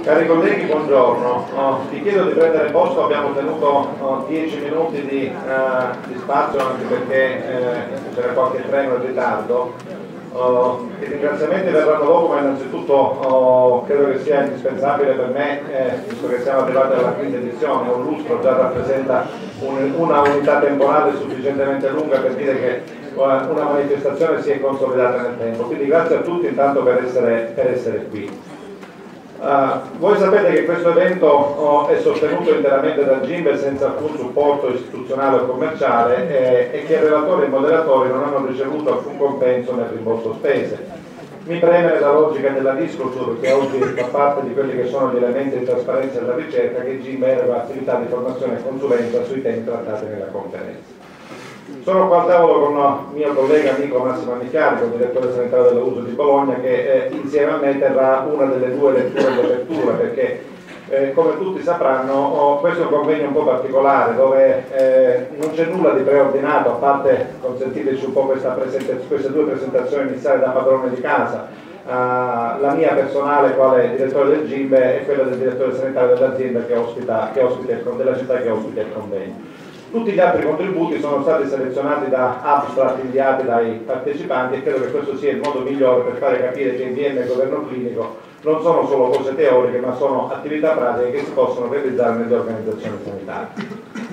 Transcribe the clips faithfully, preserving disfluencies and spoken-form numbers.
Cari colleghi, buongiorno. Oh, vi chiedo di prendere posto, abbiamo tenuto oh, dieci minuti di, uh, di spazio anche perché eh, c'era qualche treno in ritardo. Oh, I ringraziamenti verranno dopo, ma innanzitutto oh, credo che sia indispensabile per me, eh, visto che siamo arrivati alla quinta edizione, un lustro già rappresenta un, una unità temporale sufficientemente lunga per dire che una manifestazione si è consolidata nel tempo. Quindi grazie a tutti intanto per essere, per essere qui. Uh, voi sapete che questo evento oh, è sostenuto interamente dal GIMBE senza alcun supporto istituzionale o commerciale eh, e che i relatori e i moderatori non hanno ricevuto alcun compenso nel rimborso spese. Mi preme la logica della disculture che oggi fa parte di quelli che sono gli elementi di trasparenza della ricerca che il GIMBE eroga attività di formazione e consulenza sui temi trattati nella conferenza. Sono qua al tavolo con il mio collega amico Massimo Annicchiarico, direttore sanitario dell'A U S L di Bologna, che eh, insieme a me terrà una delle due letture di apertura, perché eh, come tutti sapranno oh, questo è un convegno un po' particolare dove eh, non c'è nulla di preordinato, a parte consentiteci un po' questa queste due presentazioni iniziali da padrone di casa. Uh, la mia personale quale direttore del GIMBE e quella del direttore sanitario dell'azienda che ospita, che ospita il, della città che ospita il convegno. Tutti gli altri contributi sono stati selezionati da abstract inviati dai partecipanti e credo che questo sia il modo migliore per fare capire che I B M e governo clinico non sono solo cose teoriche ma sono attività pratiche che si possono realizzare nelle organizzazioni sanitarie.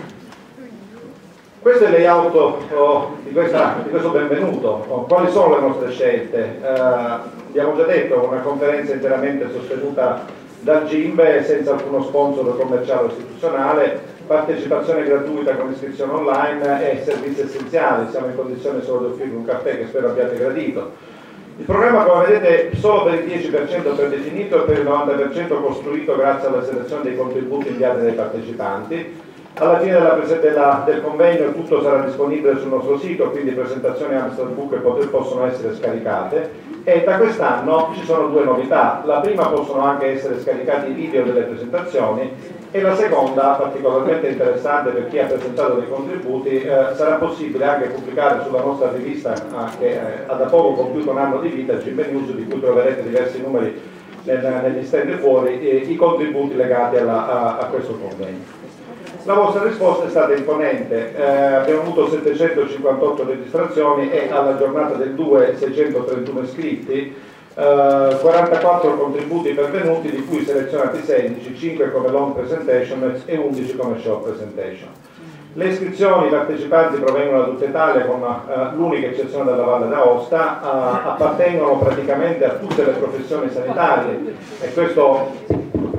Questo è il layout oh, di, questa, di questo benvenuto. Oh, quali sono le nostre scelte? Eh, abbiamo già detto, una conferenza interamente sostenuta dal GIMBE senza alcuno sponsor commerciale o istituzionale, partecipazione gratuita con iscrizione online e servizi essenziali. Siamo in condizione solo di offrire un caffè che spero abbiate gradito. Il programma, come vedete, solo per il dieci per cento predefinito e per il novanta per cento costruito grazie alla selezione dei contributi inviati dai partecipanti. Alla fine della, della, del convegno tutto sarà disponibile sul nostro sito, quindi presentazioni Amstrad Book possono essere scaricate e da quest'anno ci sono due novità. La prima, possono anche essere scaricati i video delle presentazioni, e la seconda, particolarmente interessante per chi ha presentato dei contributi, eh, sarà possibile anche pubblicare sulla nostra rivista eh, che eh, ha da poco compiuto un anno di vita, GIMBE News, di cui troverete diversi numeri nel, negli stand fuori, eh, i contributi legati alla, a, a questo convegno. La vostra risposta è stata imponente, eh, abbiamo avuto settecentocinquantotto registrazioni e alla giornata del due seicentotrentuno iscritti, eh, quarantaquattro contributi pervenuti, di cui selezionati sedici, cinque come long presentation e undici come short presentation. Le iscrizioni, i partecipanti provengono da tutta Italia con uh, l'unica eccezione della Valle d'Aosta, uh, appartengono praticamente a tutte le professioni sanitarie e questo...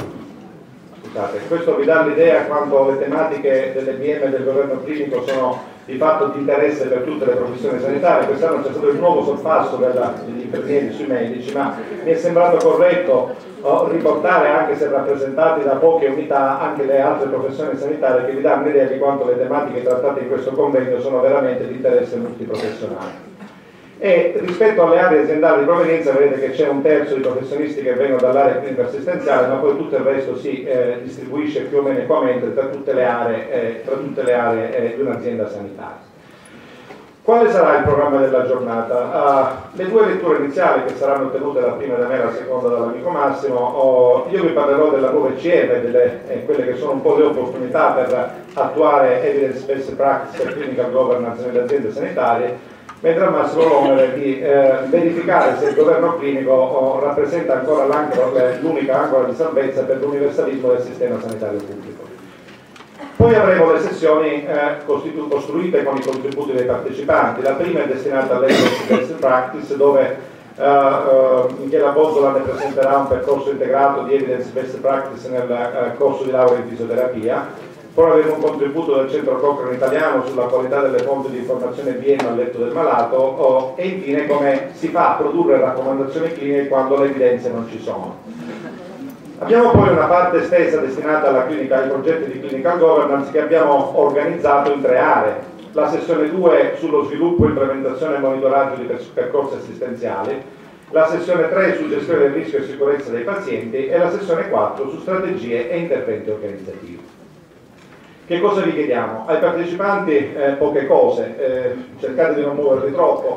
Questo vi dà l'idea quanto le tematiche dell'E B M e del governo clinico sono di fatto di interesse per tutte le professioni sanitarie. Quest'anno c'è stato il nuovo sorpasso degli infermieri sui medici, ma mi è sembrato corretto oh, riportare, anche se rappresentati da poche unità, anche le altre professioni sanitarie, che vi danno l'idea di quanto le tematiche trattate in questo convegno sono veramente di interesse multiprofessionale. E rispetto alle aree aziendali di provenienza vedete che c'è un terzo di professionisti che vengono dall'area clinica assistenziale, ma poi tutto il resto si eh, distribuisce più o meno equamente tra tutte le aree, eh, tra tutte le aree eh, di un'azienda sanitaria. Quale sarà il programma della giornata? Uh, le due letture iniziali che saranno tenute la prima da me e la seconda dall'amico Massimo, oh, io vi parlerò della nuova E C M, delle, eh, quelle che sono un po' le opportunità per attuare evidence based practice e clinical governance nelle aziende sanitarie, mentre al massimo l'onere di eh, verificare se il governo clinico oh, rappresenta ancora l'unica ancora di salvezza per l'universalismo del sistema sanitario pubblico. Poi avremo le sessioni eh, costruite con i contributi dei partecipanti. La prima è destinata all'evidence best practice, dove eh, eh, Michela Bozzola ne presenterà un percorso integrato di evidence best practice nel eh, corso di laurea in fisioterapia. Poi avremo un contributo del Centro Cochrane italiano sulla qualità delle fonti di informazione B M al letto del malato oh, e infine come si fa a produrre raccomandazioni cliniche quando le evidenze non ci sono. Abbiamo poi una parte estesa destinata alla clinica, ai progetti di clinical governance che abbiamo organizzato in tre aree. La sessione due sullo sviluppo, implementazione e monitoraggio di percorsi assistenziali, la sessione tre su gestione del rischio e sicurezza dei pazienti e la sessione quattro su strategie e interventi organizzativi. Che cosa vi chiediamo? Ai partecipanti eh, poche cose, eh, cercate di non muovervi troppo,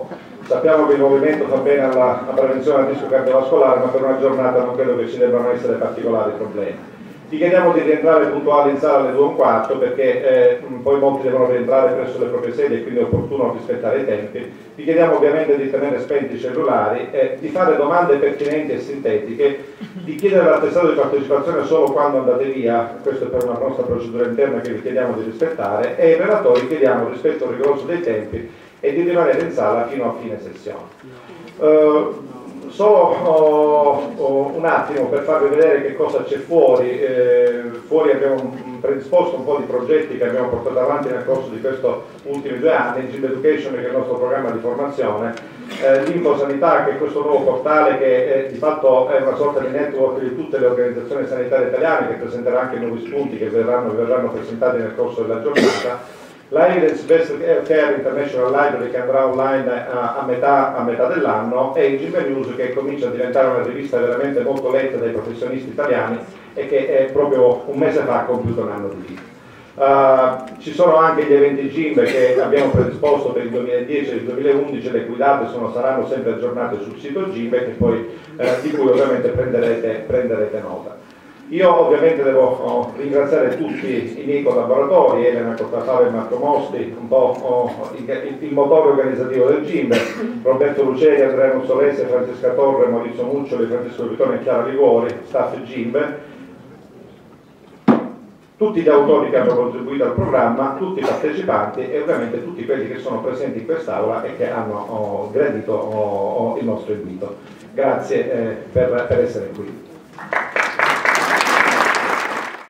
sappiamo che il movimento fa bene alla, alla prevenzione del rischio cardiovascolare, ma per una giornata non credo che ci debbano essere particolari problemi. Ti chiediamo di rientrare puntuali in sala alle due e un quarto perché eh, poi molti devono rientrare presso le proprie sedi e quindi è opportuno rispettare i tempi. Ti chiediamo ovviamente di tenere spenti i cellulari, eh, di fare domande pertinenti e sintetiche, di chiedere l'attestato di partecipazione solo quando andate via, questo è per una nostra procedura interna che vi chiediamo di rispettare, e ai relatori chiediamo rispetto rigoroso dei tempi e di rimanere in sala fino a fine sessione. Uh, Solo oh, oh, un attimo per farvi vedere che cosa c'è fuori. Eh, fuori abbiamo predisposto un po' di progetti che abbiamo portato avanti nel corso di questi ultimi due anni, Gym Education, che è il nostro programma di formazione, eh, l'Infosanità, che è questo nuovo portale che è, di fatto è una sorta di network di tutte le organizzazioni sanitarie italiane, che presenterà anche nuovi spunti che verranno, verranno presentati nel corso della giornata. La Evidence Based Care International Library, che andrà online a, a, metà, a metà dell'anno, e il Gym News, che comincia a diventare una rivista veramente molto letta dai professionisti italiani e che è proprio un mese fa ha compiuto un anno di vita. Uh, ci sono anche gli eventi Gym che abbiamo predisposto per il duemiladieci e il duemilaundici, le cui date sono, saranno sempre aggiornate sul sito Gym e che poi, eh, di cui ovviamente prenderete, prenderete nota. Io ovviamente devo oh, ringraziare tutti i miei collaboratori, Elena Cortafave e Marco Mosti, un po' oh, il, il motore organizzativo del Gym, Roberto Luceri, Andrea Nussolese, Francesca Torre, Maurizio Muccioli, Francesco Vitone e Chiara Liguori, staff Gym, tutti gli autori che hanno contribuito al programma, tutti i partecipanti e ovviamente tutti quelli che sono presenti in quest'aula e che hanno oh, gradito oh, oh, il nostro invito. Grazie eh, per, per essere qui.